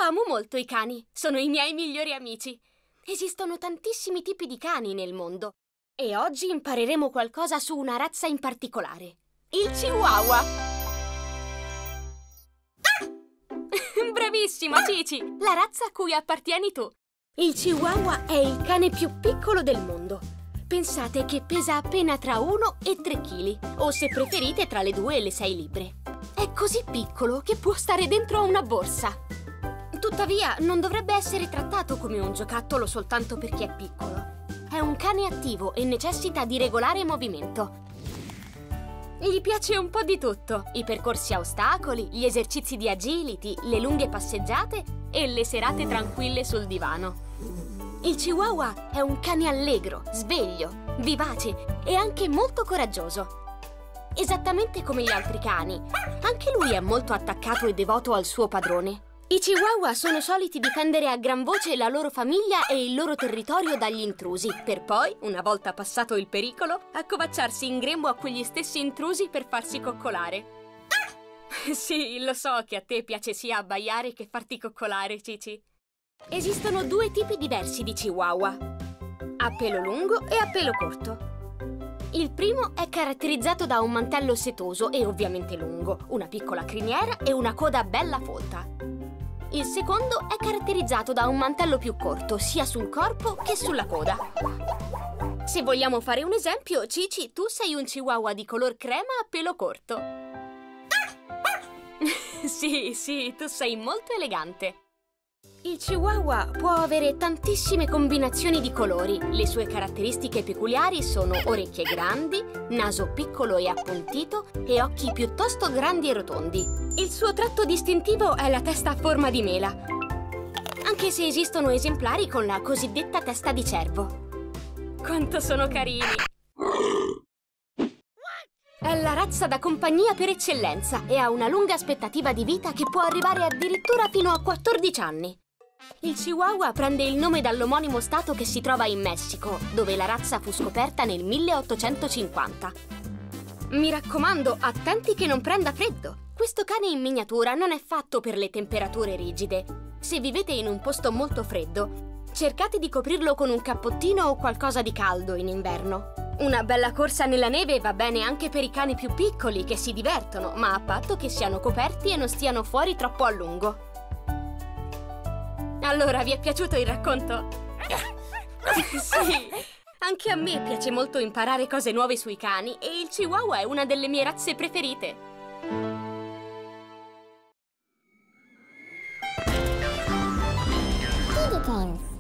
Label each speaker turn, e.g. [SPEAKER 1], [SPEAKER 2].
[SPEAKER 1] amo molto i cani, sono i miei migliori amici. Esistono tantissimi tipi di cani nel mondo e oggi impareremo qualcosa su una razza in particolare, il Chihuahua. Bravissima, Cici! La razza a cui appartieni tu. Il Chihuahua è il cane più piccolo del mondo. Pensate che pesa appena tra 1 e 3 kg, o se preferite tra le 2 e le 6 libbre. È così piccolo che può stare dentro a una borsa. Tuttavia, non dovrebbe essere trattato come un giocattolo soltanto perché è piccolo. È un cane attivo e necessita di regolare movimento. Gli piace un po' di tutto: i percorsi a ostacoli, gli esercizi di agility, le lunghe passeggiate e le serate tranquille sul divano. Il Chihuahua è un cane allegro, sveglio, vivace e anche molto coraggioso. Esattamente come gli altri cani, anche lui è molto attaccato e devoto al suo padrone. I Chihuahua sono soliti difendere a gran voce la loro famiglia e il loro territorio dagli intrusi, per poi, una volta passato il pericolo, accovacciarsi in grembo a quegli stessi intrusi per farsi coccolare. Sì, lo so che a te piace sia abbaiare che farti coccolare, Cici. Esistono 2 tipi diversi di Chihuahua: a pelo lungo e a pelo corto. Il primo è caratterizzato da un mantello setoso e ovviamente lungo, una piccola criniera e una coda bella folta. Il secondo è caratterizzato da un mantello più corto, sia sul corpo che sulla coda. Se vogliamo fare un esempio, Cici, tu sei un Chihuahua di color crema a pelo corto. Sì, tu sei molto elegante. Il Chihuahua può avere tantissime combinazioni di colori. Le sue caratteristiche peculiari sono orecchie grandi, naso piccolo e appuntito e occhi piuttosto grandi e rotondi. Il suo tratto distintivo è la testa a forma di mela, anche se esistono esemplari con la cosiddetta testa di cervo. Quanto sono carini! È la razza da compagnia per eccellenza e ha una lunga aspettativa di vita che può arrivare addirittura fino a 14 anni. Il Chihuahua prende il nome dall'omonimo stato che si trova in Messico, dove la razza fu scoperta nel 1850. Mi raccomando, attenti che non prenda freddo. Questo cane in miniatura non è fatto per le temperature rigide. Se vivete in un posto molto freddo, cercate di coprirlo con un cappottino o qualcosa di caldo in inverno. Una bella corsa nella neve va bene anche per i cani più piccoli che si divertono, ma a patto che siano coperti e non stiano fuori troppo a lungo. Allora, vi è piaciuto il racconto? Sì, anche a me piace molto imparare cose nuove sui cani e il Chihuahua è una delle mie razze preferite.
[SPEAKER 2] Baby Pins.